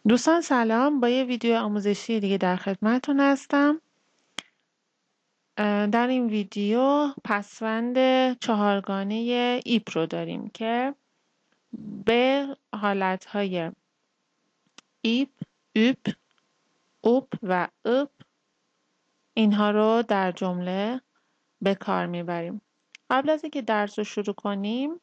دوستان سلام، با یه ویدیو آموزشی دیگه در خدمتتون هستم. در این ویدیو پسوند چهارگانه ایپ رو داریم که به حالتهای ایپ، اوپ، اوپ و اپ اینها رو در جمله به کار میبریم. قبل از اینکه درس رو شروع کنیم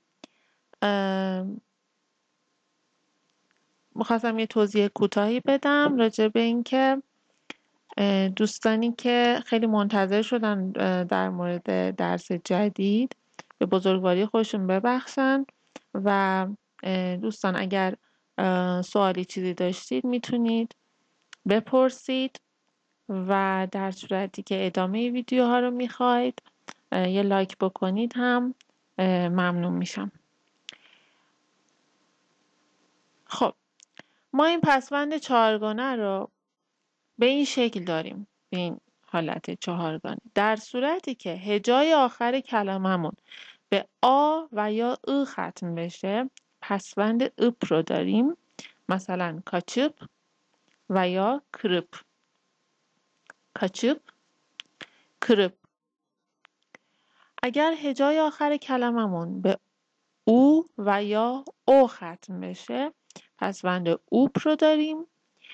میخواستم یه توضیح کوتاهی بدم راجع به اینکه دوستانی که خیلی منتظر شدن در مورد درس جدید به بزرگواری خودشون ببخشن و دوستان اگر سوالی چیزی داشتید میتونید بپرسید و در صورتی که ادامه ویدیوها رو میخواید یه لایک بکنید هم ممنون میشم. خب ما این پسوند چهارگانه رو به این شکل داریم، به این حالت چهارگانه. در صورتی که هجای آخر کلممون به آ و یا ا ختم بشه پسوند اپ رو داریم، مثلا کاچپ و یا کرپ. کاچپ، کرپ. اگر هجای آخر کلممون به او و یا او ختم بشه پسوند اوپ رو داریم،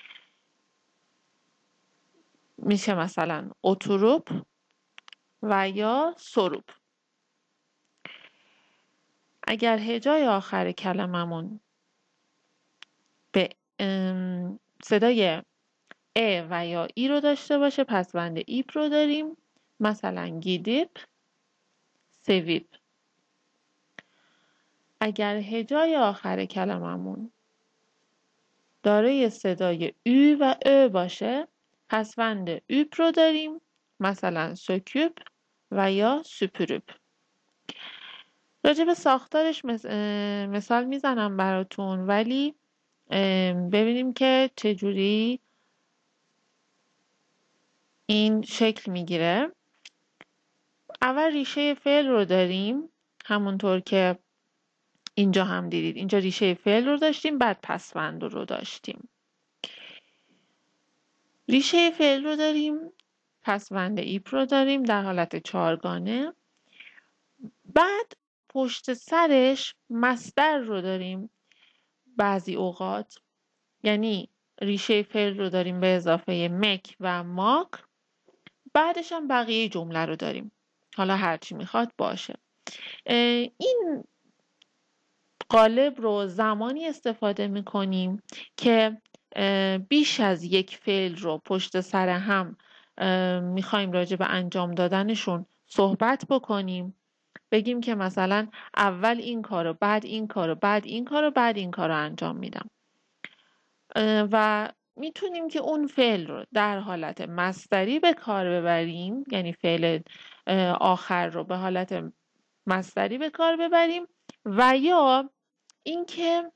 میشه مثلا اتروپ و یا سروپ. اگر هجای آخر کلممون به صدای ا و یا ای رو داشته باشه پسوند ایپ رو داریم، مثلا گیدیپ، سویپ. اگر هجای آخر کلممون دارای صدای او و ا باشه پسوند اوپ رو داریم، مثلا سکوپ و یا سپروپ. راجع به ساختارش مثال میزنم براتون، ولی ببینیم که چجوری این شکل میگیره. اول ریشه فعل رو داریم، همونطور که اینجا هم دیدید. اینجا ریشه فعل رو داشتیم، بعد پسوند رو داشتیم. ریشه فعل رو داریم، پسوند ایپ رو داریم در حالت چهارگانه. بعد پشت سرش مصدر رو داریم بعضی اوقات، یعنی ریشه فعل رو داریم به اضافه مک و ماک، بعدش هم بقیه جمله رو داریم، حالا هرچی میخواد باشه. این قالب رو زمانی استفاده میکنیم که بیش از یک فعل رو پشت سر هم میخوایم راجع به انجام دادنشون صحبت بکنیم. بگیم که مثلا اول این کارو، بعد این کارو، بعد این کارو، بعد این کارو انجام میدم. و میتونیم که اون فعل رو در حالت مصدری به کار ببریم، یعنی فعل آخر رو به حالت مصدری به کار ببریم، و یا اینکه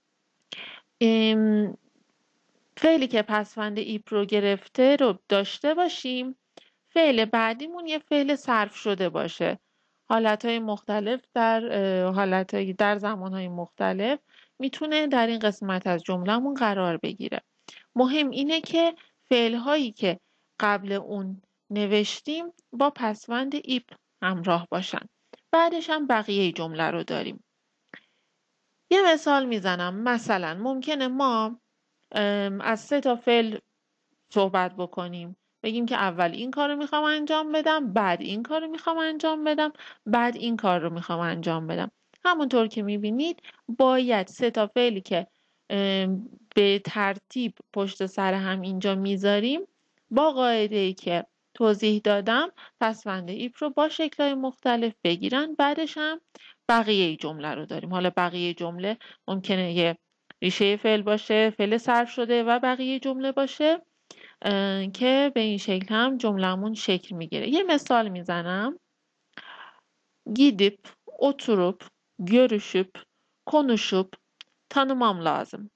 فعلی که پسوند ایپ رو گرفته رو داشته باشیم، فعل بعدیمون یه فعل صرف شده باشه. حالتهای مختلف در زمانهای مختلف میتونه در این قسمت از جملهمون قرار بگیره. مهم اینه که فعلهایی که قبل اون نوشتیم با پسوند ایپ همراه باشن. بعدش هم بقیه جمله رو داریم. یه مثال میزنم. مثلا ممکنه ما از 3 تا فعل صحبت بکنیم. بگیم که اول این کار رو میخوام انجام بدم، بعد این کار رو میخوام انجام بدم، بعد این کار رو میخوام انجام بدم. همونطور که میبینید باید 3 تا فعلی که به ترتیب پشت سر هم اینجا میذاریم با قاعده‌ای که توضیح دادم پسوند ایپ رو با شکل‌های مختلف بگیرن. بعدش هم بقیه جمله رو داریم. حالا بقیه جمله ممکنه یه ریشه فعل باشه، فعل صرف شده، و بقیه جمله باشه که به این şekil هم cümlemon şekil میگیره. یه مثال میزنم. Gidip, oturup, görüşüp, konuşup tanımam lazım.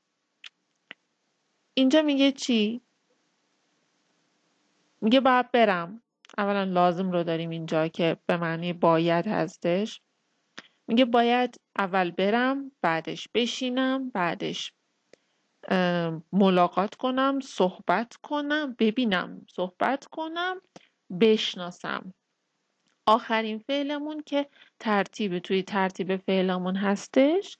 اینجا میگه چی؟ میگه باید برم. اولا لازم رو داریم اینجا که به معنی باید هستش. میگه باید اول برم، بعدش بشینم، بعدش ملاقات کنم، صحبت کنم، ببینم، صحبت کنم، بشناسم. آخرین فعلمون که توی ترتیب فعلمون هستش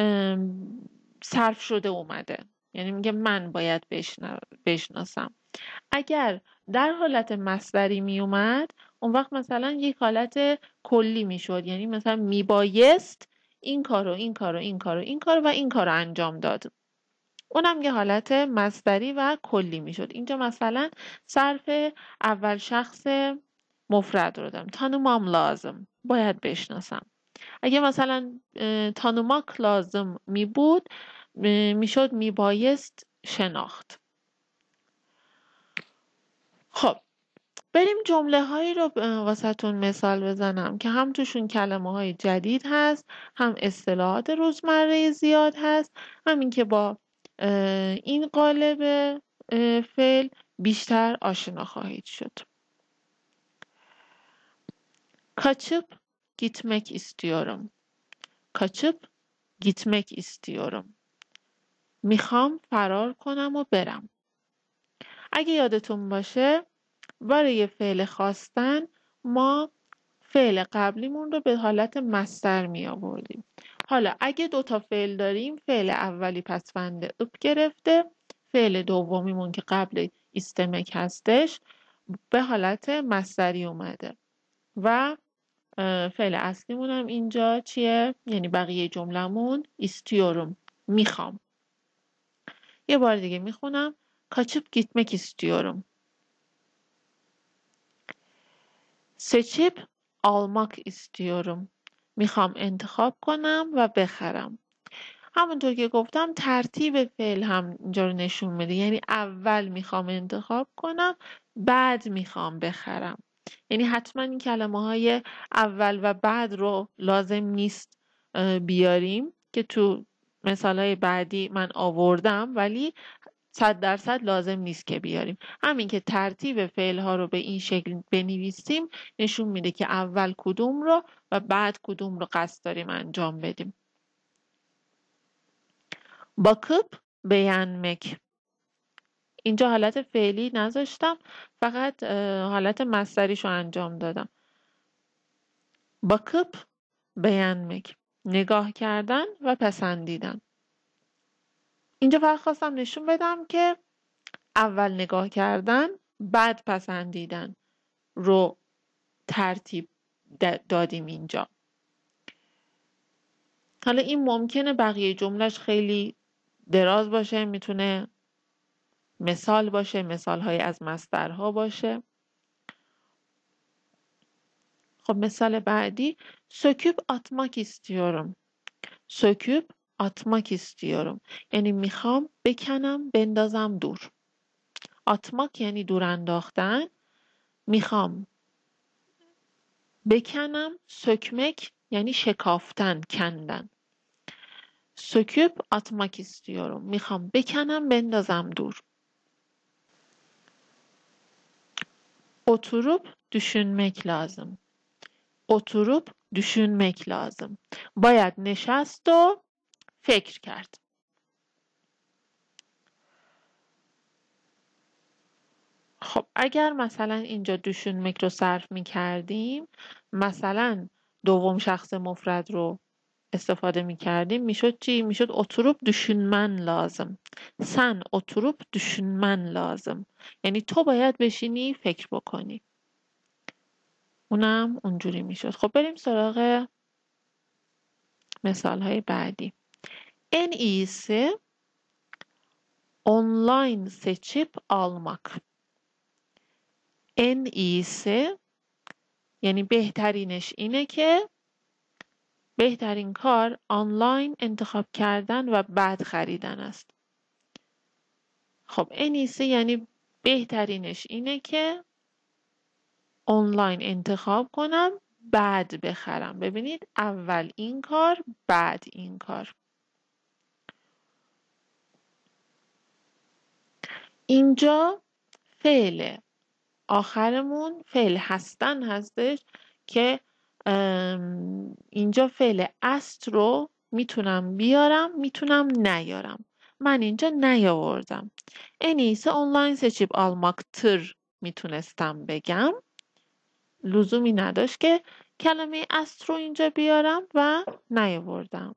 صرف شده اومده، یعنی میگه من باید بشناسم. اگر در حالت مصدری می اومد اون وقت مثلا یک حالت کلی میشد، یعنی مثلا میبایست این کارو این کارو این کارو این کارو و این کارو انجام داد. اونم یه حالت مصدری و کلی میشد. اینجا مثلا صرف اول شخص مفرد رو دارم. tanımam لازم، باید بشناسم. اگه مثلا tanımak لازم می بود میشد میبایست شناخت. خب بریم جمله هایی رو واسهتون مثال بزنم که هم توشون کلمه های جدید هست، هم اصطلاحات روزمره زیاد هست، همین که با این قالب فعل بیشتر آشنا خواهید شد. Kaçıp gitmek istiyorum. Kaçıp gitmek istiyorum. میخوام فرار کنم و برم. اگه یادتون باشه برای فعل خواستن ما فعل قبلیمون رو به حالت مصدر می آوردیم. حالا اگه دوتا فعل داریم، فعل اولی پسوند اپ گرفته، فعل دومیمون که قبل ایستمک هستش به حالت مصدری اومده و فعل اصلیمون هم اینجا چیه؟ یعنی بقیه جملمون istiyorum، میخوام. یه بار دیگه میخونم. Kaçıp gitmek istiyorum. Seçip almak istiyorum. میخوام انتخاب کنم و بخرم. همونطور که گفتم ترتیب فعل هم اینجا رو نشون میده، یعنی اول میخوام انتخاب کنم، بعد میخوام بخرم. یعنی حتما این کلمه های اول و بعد رو لازم نیست بیاریم که تو مثال های بعدی من آوردم، ولی 100% لازم نیست که بیاریم. همین که ترتیب فعل ها رو به این شکل بنویسیم نشون میده که اول کدوم رو و بعد کدوم رو قصد داریم انجام بدیم. bakıp beğenmek. اینجا حالت فعلی نذاشتم، فقط حالت مصدریشو انجام دادم. bakıp beğenmek، نگاه کردن و پسندیدن. اینجا فقط خواستم نشون بدم که اول نگاه کردن بعد پسندیدن رو ترتیب دادیم اینجا. حالا این ممکنه بقیه جملهش خیلی دراز باشه، میتونه مثال باشه، مثال‌های از مصدرها باشه. خب مثال بعدی söküp atmak istiyorum. söküp atmak istiyorum. یعنی میخوام بکنم بندازم دور. atmak یعنی دور انداختن. میخوام بکنم، sökmek یعنی شکافتن، کندن. söküp atmak istiyorum. میخوام بکنم بندازم دور. oturup düşünmek lazım. oturup düşünmek lazım. باید نشست و فکر کرد. خب اگر مثلا اینجا düşünmek رو صرف می کردیم، مثلا دوم شخص مفرد رو استفاده می کردیم، میشد چی؟ میشد oturup düşünmen lazım. sen oturup düşünmen lazım. یعنی تو باید بشینی فکر بکنی. اونم اونجوری میشد. خب بریم سراغ مثال های بعدی. En iyisi online seçip almak. En iyisi یعنی بهترینش اینه که بهترین کار آنلاین انتخاب کردن و بعد خریدن است. خب en iyisi یعنی بهترینش اینه که آنلاین انتخاب کنم بعد بخرم. ببینید اول این کار بعد این کار. اینجا فعل آخرمون فعل هستن هستش که اینجا فعل است رو میتونم بیارم میتونم نیارم. من اینجا نیاوردم. En iyisi online seçip almaktır میتونستم بگم. لزومی نداشت که کلمه است رو اینجا بیارم و نیاوردم.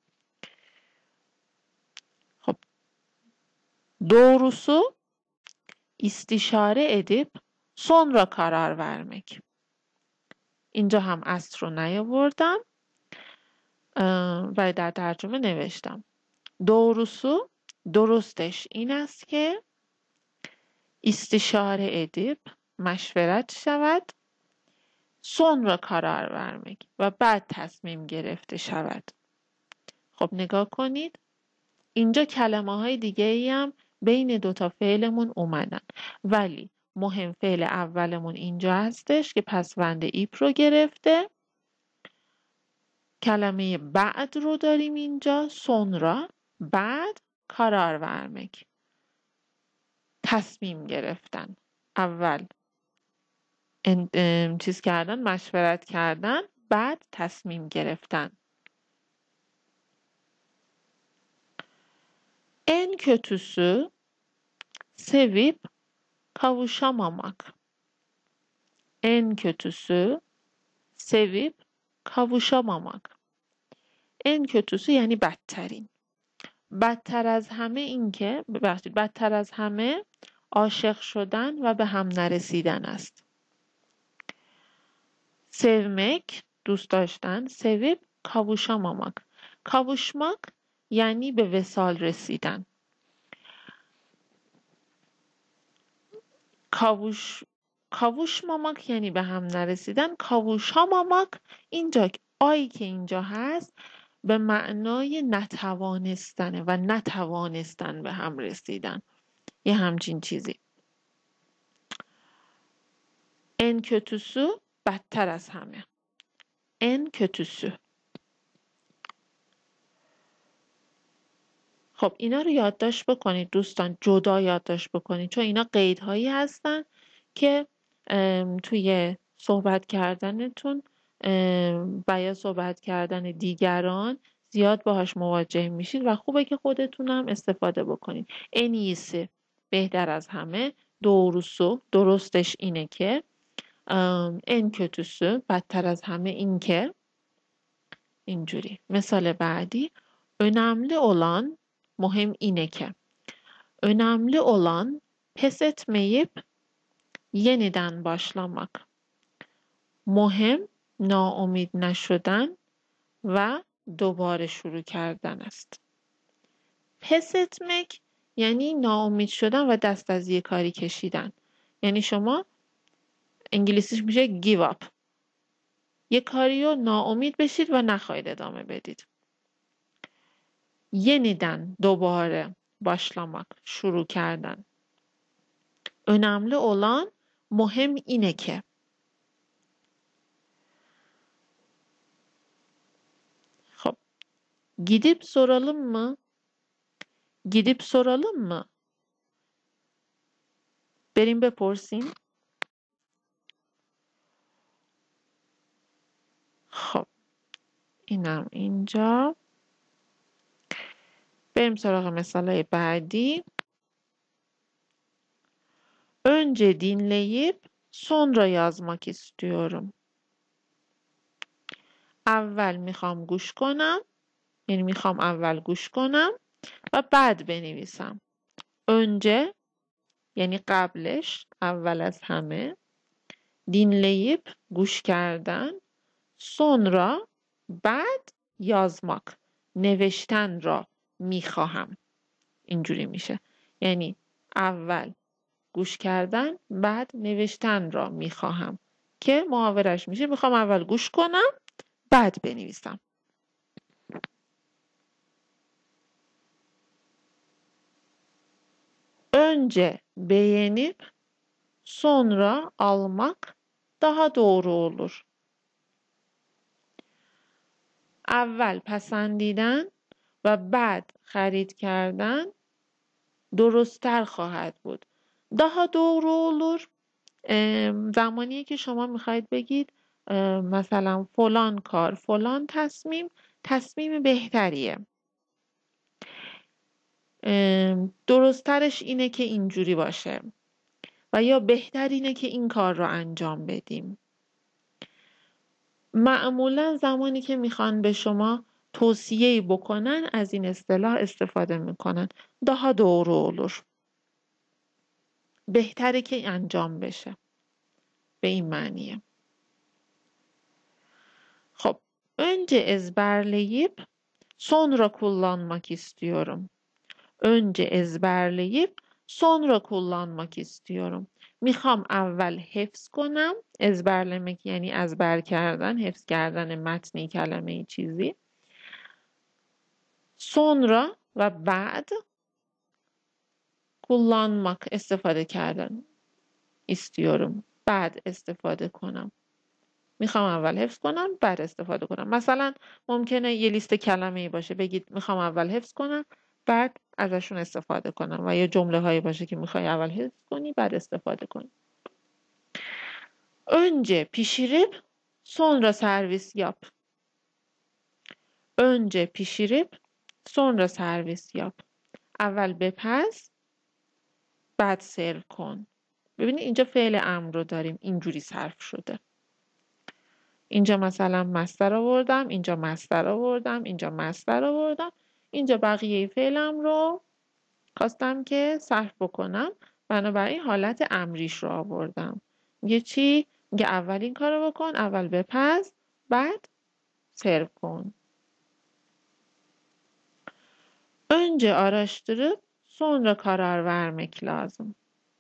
خب doğrusu istişare edip sonra karar vermek. اینجا هم است رو نیاوردم و در ترجمه نوشتم. doğrusu درستش این است که istişare edip مشورت شود sonra karar vermek و بعد تصمیم گرفته شود. خب نگاه کنید اینجا کلمه های دیگه ای هم بین دوتا فعلمون اومدن ولی مهم فعل اولمون اینجا هستش که پسوند ایپ رو گرفته. کلمه بعد رو داریم اینجا sonra بعد karar vermek تصمیم گرفتن. اول چیز کردن مشورت kerdden بعد تصمیم گرفتن. En kötüsü sevip kavuşamamak. En kötüsü sevip kavuşamamak. En kötüsü yani بدترین. بدتر از همه این که بدتر از همه عاشق شدن و به هم نرسیدن است. Sevmek دوست داشتن sevip kavuşamamak. Kavuşmak یعنی به وصال رسیدن. kavuşmamak یعنی به هم نرسیدن. kavuşamamak اینجا آیی که اینجا هست به معنای نتوانستنه و نتوانستن به هم رسیدن. یه همچین چیزی. En kötüsü بدتر از همه. En kötüsü. خب اینا رو یادداشت بکنید دوستان جدا یادداشت بکنید چون اینا قیدهایی هستن که توی صحبت کردنتون و یا صحبت کردن دیگران زیاد باهاش مواجه میشید و خوبه که خودتونم استفاده بکنید. En iyisi بهتر از همه. doğrusu درستش اینه که en kötüsü بدتر از همه این که اینجوری. مثال بعدی önemli olan مهم اینه که önemli olan pes etmeyip yeniden başlamak. مهم ناامید نشدن و دوباره شروع کردن است. پس etmek یعنی ناامید شدن و دست از یه کاری کشیدن. یعنی شما انگلیسیش میشه give up. یه کاری رو ناامید بشید و نخواهید ادامه بدید. yeniden دوباره başlamak شروع کردن. önemli olan مهم اینه که خب gidip soralım mı? Gidip soralım mı? بریم بپرسیم. خب اینم اینجا. بریم سراغ مثالای بعدی. Önce dinleyip sonra yazmak istiyorum. اول میخوام گوش کنم یعنی میخوام اول گوش کنم و بعد بنویسم. Önce یعنی قبلش اول از همه. Dinleyip گوش کردن. Sonra بعد yazmak نوشتن را میخواهم. اینجوری میشه. یعنی اول گوش کردن بعد نوشتن را میخواهم که محاورش میشه میخوام اول گوش کنم بعد بنویسم. Önce beğenip sonra almak daha doğru olur. اول پسندیدن و بعد خرید کردن درست‌تر خواهد بود. daha doğru olur زمانیه که شما میخواید بگید مثلا فلان کار فلان تصمیم بهتریه. درست‌ترش اینه که اینجوری باشه و یا بهتر اینه که این کار رو انجام بدیم. معمولا زمانی که میخوان به شما توصیه‌ای بکنن از این اصطلاح استفاده میکنن. daha doğru olur. بهتره که انجام بشه. به این معنیه. خب önce ezberleyip sonra kullanmak istiyorum. Önce ezberleyip sonra kullanmak istiyorum. میخوام اول حفظ کنم. ezberlemek یعنی ezber کردن، حفظ کردن متنی، کلمه چیزی. sonra و بعد kullanmak استفاده کردن istiyorum. بعد استفاده کنم. میخوام اول حفظ کنم بعد استفاده کنم. مثلا ممکنه یه لیست کلمه‌ای باشه بگید میخوام اول حفظ کنم بعد ازشون استفاده کنم و یا جمله هایی باشه که میخوای اول حفظ کنی بعد استفاده کنی. Önce pişirip sonra servis yap. Önce pişirip sonra servis yap. اول بپز بعد سرو کن. ببینید اینجا فعل امر رو داریم اینجوری صرف شده. اینجا مثلا مصدر آوردم، اینجا مصدر آوردم، اینجا مصدر آوردم، اینجا بقیه فعلم رو خواستم که صرف بکنم، بنابراین حالت امریش رو آوردم. میگه چی؟ میگه اول این کارو بکن، اول بپز، بعد سرو کن. Önce araştırıp sonra karar vermek lazım.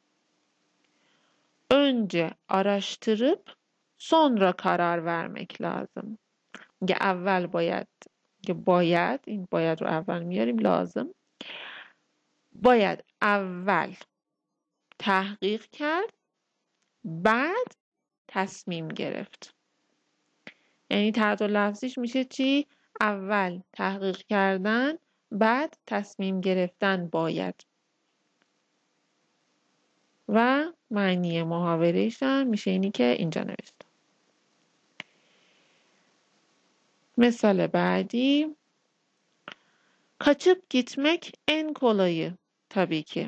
Önce araştırıp sonra karar vermek lazım. میگه اول باید این باید رو اول میاریم لازم. باید اول تحقیق کرد بعد تصمیم گرفت. یعنی تعادل لفظیش میشه چی؟ اول تحقیق کردن بعد تصمیم گرفتن باید. و معنی محاوره‌اش هم میشه اینی که اینجا نوشتم. مثال بعدی kaçıp gitmek en kolayı tabii ki.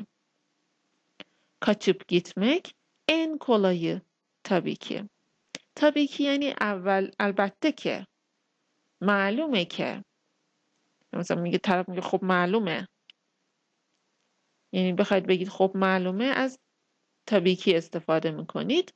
Kaçıp gitmek en kolayı tabii ki. tabii ki یعنی اول البته که معلومه که مثلا میگه طرف میگه خب معلومه یعنی بخواید بگید خب معلومه از tabii ki استفاده میکنید.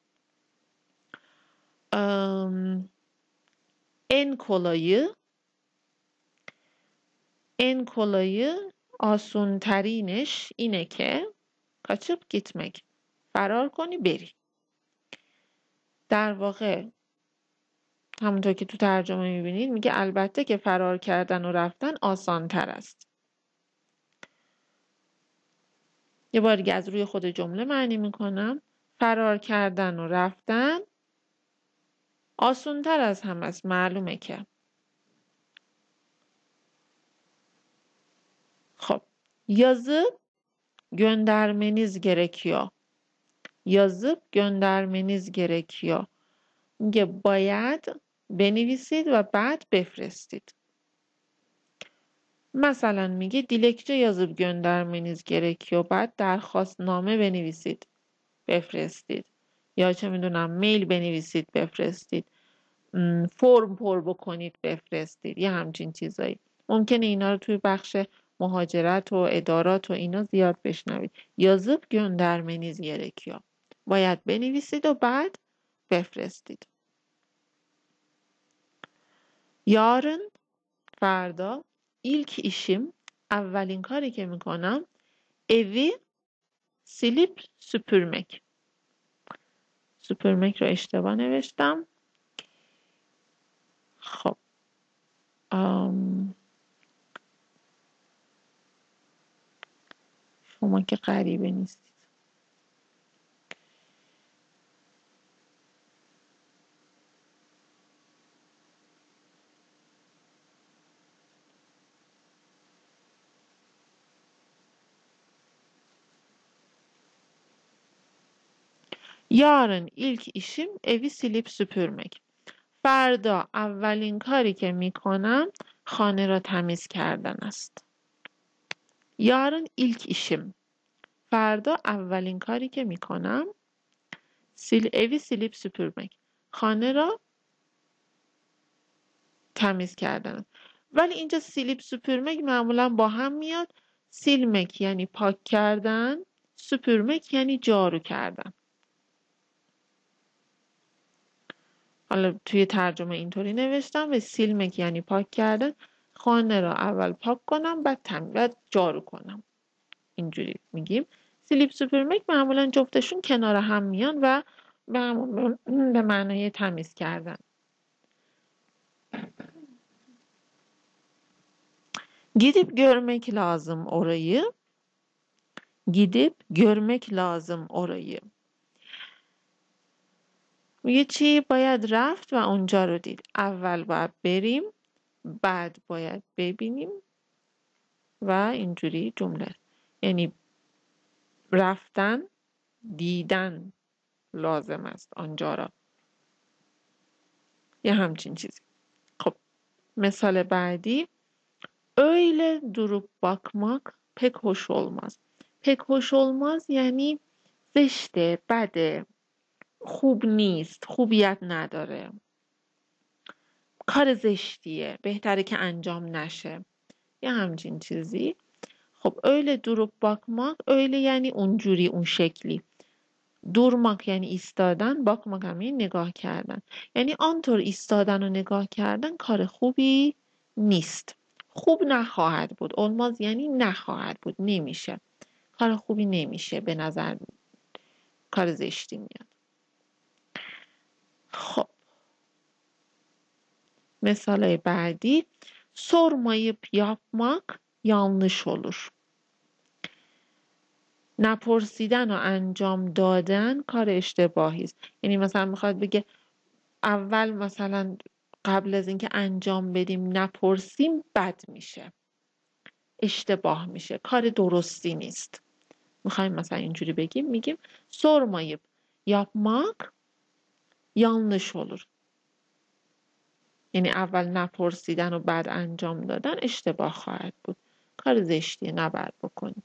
en kolayı آسونترینش اینه که kaçıp gitmek فرار کنی بری. در واقع همونطور که تو ترجمه میبینید میگه البته که فرار کردن و رفتن آسان تر است. یه بار دیگه از روی خود جمله معنی میکنم. فرار کردن و رفتن آسان تر از هم است. معلومه که. خب yazıp göndermeniz gerekiyor. Yazıp göndermeniz gerekiyor. میگه باید بنویسید و بعد بفرستید. مثلا میگه dilekçe yazıp göndermeniz gerekiyor. بعد درخواست نامه بنویسید بفرستید. یا چه میدونم میل بنویسید بفرستید. فرم پر بکنید بفرستید. یه همچین چیزایی. ممکنه اینا رو توی بخش مهاجرت و ادارات و اینا زیاد بشنوید. yazıp göndermeniz gerekiyor. باید بنویسید و بعد بفرستید. yarın فردا ilk işim اولین کاری که میکنم evi silip süpürmek. süpürmek رو اشتباه نوشتم. خب شما که غریبه نیستید. yarın ilk işim evi silip süpürmek. فردا اولین کاری که میکنم خانه را تمیز کردن است. yarın ilk işim. فردا اولین کاری که میکنم evi silip süpürmek. خانه را تمیز کردن. ولی اینجا سیلیپ süpürmek معمولا با هم میاد. silmek یعنی پاک کردن، süpürmek یعنی جارو کردن. حالا توی ترجمه اینطوری نوشتم و silmek یعنی پاک کردن، خانه را اول پاک کنم بعد جارو کنم. اینجوری میگیم. سیلیپ süpürmek معمولا جفتشون کنار هم میان و به معنای تمیز کردن. Gidip görmek lazım orayı. Gidip görmek lazım orayı. میگه چی؟ باید رفت و اونجا رو دید. اول باید بریم، بعد باید ببینیم و اینجوری جمله. یعنی رفتن، دیدن لازم است آنجا را. یه همچین چیزی. خب مثال بعدی. Öyle durup bakmak pek hoş olmaz. Pek hoş olmaz یعنی زشته، بده، خوب نیست، خوبیت نداره، کار زشتیه، بهتره که انجام نشه، یه همچین چیزی. خب öyle durup bakmak، öyle یعنی اونجوری، اون شکلی. durmak یعنی ایستادن، bakmak هم یعنی نگاه کردن. یعنی آنطور ایستادن و نگاه کردن کار خوبی نیست. خوب نخواهد بود. olmaz یعنی نخواهد بود، نمیشه. کار خوبی نمیشه، به نظر کار زشتی میاد. خب مثال بعدی. sormayıp yapmak yanlış olur. نپرسیدن و انجام دادن کار اشتباهی است. یعنی مثلا میخواد بگه اول مثلا قبل از اینکه انجام بدیم نپرسیم بد میشه، اشتباه میشه، کار درستی نیست. میخوایم مثلا اینجوری بگیم، میگیم sormayıp yapmak yanlış olur. یعنی اول نپرسیدن و بعد انجام دادن اشتباه خواهد بود، کار زشتیه، نباید بکنیم.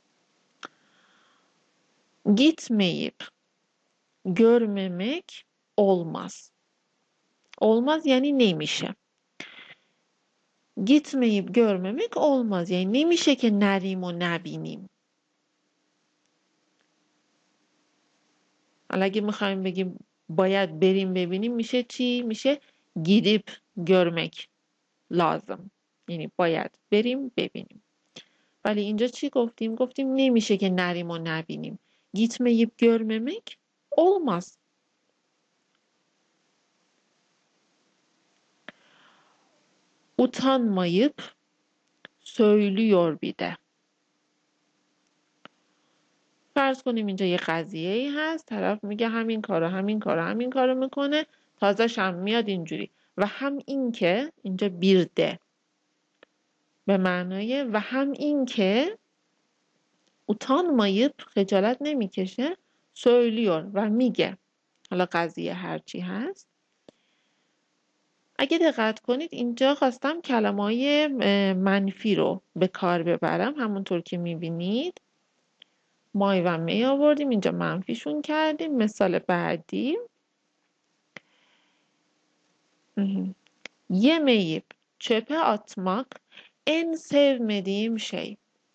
Gitmeyip görmemek olmaz. Olmaz یعنی نمیشه. Gitmeyip görmemek olmaz یعنی نمیشه که نریم و نبینیم. حالا اگه میخوایم بگیم باید بریم ببینیم میشه چی؟ میشه gidip görmek lazım. یعنی باید بریم ببینیم. ولی اینجا چی گفتیم؟ گفتیم نمیشه که نریم و نبینیم. Gitmeyip görmemek olmaz. Utanmayıp söylüyor bir de. فرض کنیم اینجا یه قضیه ای هست، طرف میگه همین کارو میکنه، تازه‌ش هم میاد اینجوری و هم این که اینجا بیرده به معنای و هم این که utanmayıp خجالت نمیکشه، söylüyor و میگه. حالا قضیه هرچی هست. اگه دقت کنید اینجا خواستم کلمه‌های منفی رو به کار ببرم، همونطور که میبینید مای و می آوردیم، اینجا منفیشون کردیم. مثال بعدی. Yemeyip çöpe atmak en sevmediğim şey.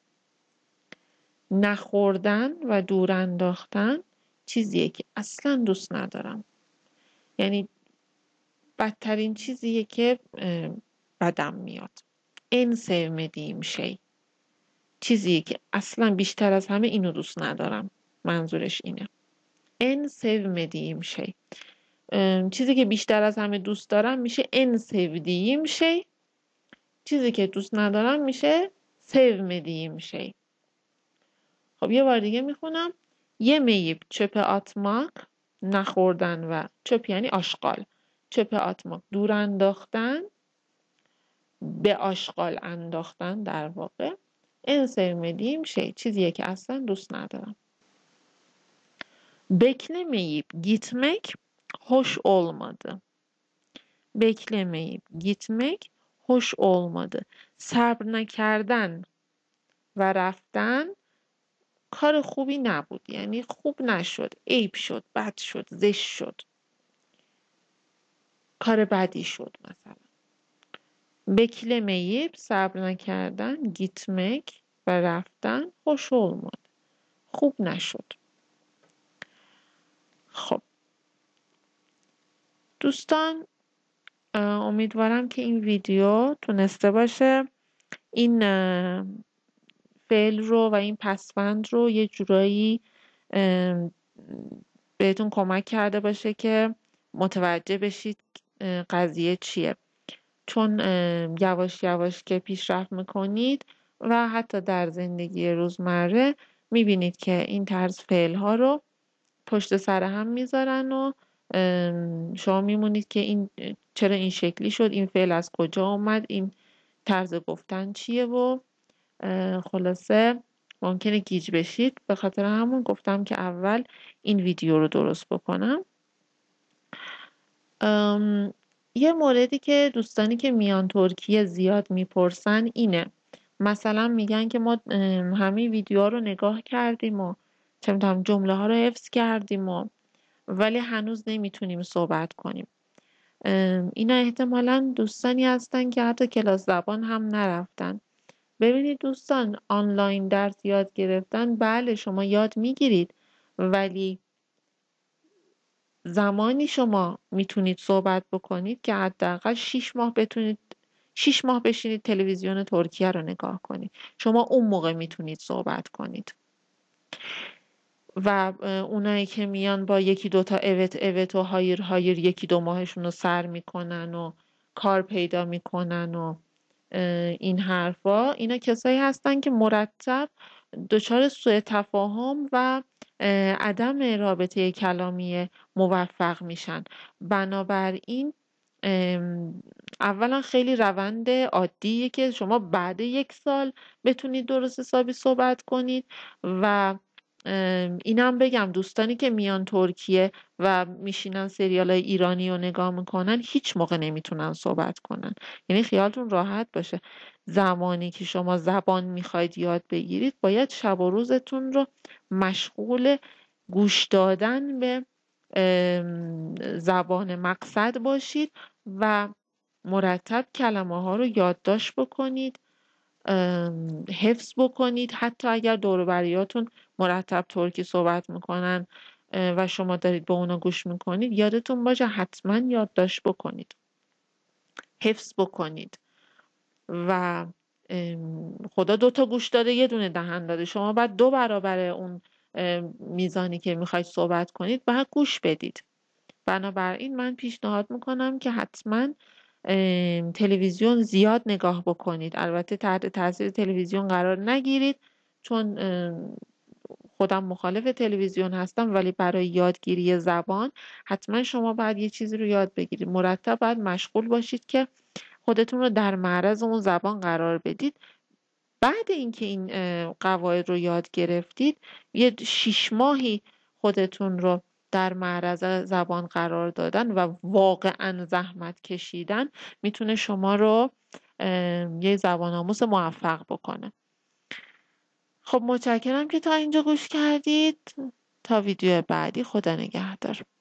نخوردن و دور انداختن چیزیه که اصلا دوست ندارم. یعنی بدترین چیزیه که بدم میاد. en sevmediğim şey. چیزیه که اصلا بیشتر از همه اینو دوست ندارم. منظورش اینه. en sevmediğim şey. چیزی که بیشتر از همه دوست دارم میشه en sevdiğim şey. چیزی که دوست ندارم میشه sevmediğim şey. خب یه بار دیگه میخونم. yemeyip çöpe atmak نخوردن و çöp یعنی آشغال. çöpe atmak دور انداختن، به آشغال انداختن در واقع. en sevmediğim şey چیزیه که اصلا دوست ندارم. Beklemeyip gitmek hoş olmadı. Beklemeyip gitmek hoş olmadı. صبر نکردن و رفتن کار خوبی نبود، یعنی خوب نشد، عیب شد، بد شد، زشت شد، کار بدی شد. مثلا beklemeyip صبر نکردن gitmek و رفتن hoş olmadı. خوب نشد. خب دوستان امیدوارم که این ویدیو تونسته باشه این فعل رو و این پسوند رو یه جورایی بهتون کمک کرده باشه که متوجه بشید قضیه چیه. چون یواش یواش که پیشرفت میکنید و حتی در زندگی روزمره میبینید که این طرز فعل ها رو پشت سر هم میذارن و شما میمونید که این چرا این شکلی شد، این فعل از کجا اومد، این طرز گفتن چیه و خلاصه ممکنه گیج بشید. به خاطر همون گفتم که اول این ویدیو رو درست بکنم. یه موردی که دوستانی که میان ترکیه زیاد میپرسن اینه، مثلا میگن که ما همه ویدیوها رو نگاه کردیم و چه می‌دونم جمله ها رو حفظ کردیم ولی هنوز نمیتونیم صحبت کنیم. اینا احتمالا دوستانی هستن که حتی کلاس زبان هم نرفتن. ببینید دوستان، آنلاین درس یاد گرفتن بله شما یاد میگیرید، ولی زمانی شما میتونید صحبت بکنید که حداقل 6 ماه بشینید تلویزیون ترکیه رو نگاه کنید. شما اون موقع میتونید صحبت کنید. و اونایی که میان با یکی دوتا اوت و هایر یکی دو ماهشون رو سر میکنن و کار پیدا میکنن و این حرفا، اینا کسایی هستن که مرتب دچار سوء تفاهم و عدم رابطه کلامی موفق میشن. بنابراین اولا خیلی روند عادیه که شما بعد 1 سال بتونید درست حسابی صحبت کنید. و اینم بگم دوستانی که میان ترکیه و میشینن سریالای ایرانی رو نگاه میکنن هیچ موقع نمیتونن صحبت کنن. یعنی خیالتون راحت باشه، زمانی که شما زبان میخواید یاد بگیرید باید شب و روزتون رو مشغول گوش دادن به زبان مقصد باشید و مرتب کلمه ها رو یادداشت بکنید، حفظ بکنید. حتی اگر دور و بریاتون مرتب ترکی صحبت میکنن و شما دارید به اونا گوش میکنید، یادتون باشه حتما یادداشت بکنید، حفظ بکنید. و خدا 2 تا گوش داده 1 دونه دهن داده، شما باید 2 برابر اون میزانی که میخواید صحبت کنید باید گوش بدید. بنابراین من پیشنهاد میکنم که حتما تلویزیون زیاد نگاه بکنید. البته تحت تاثیر تلویزیون قرار نگیرید، چون خودم مخالف تلویزیون هستم، ولی برای یادگیری زبان حتما شما باید یه چیزی رو یاد بگیرید. مرتب باید مشغول باشید که خودتون رو در معرض اون زبان قرار بدید. بعد اینکه این قواعد رو یاد گرفتید، یه 6 ماهی خودتون رو در معرض زبان قرار دادن و واقعا زحمت کشیدن میتونه شما رو یه زبان آموز موفق بکنه. خب متشکرم که تا اینجا گوش کردید. تا ویدیو بعدی، خدا نگهدار.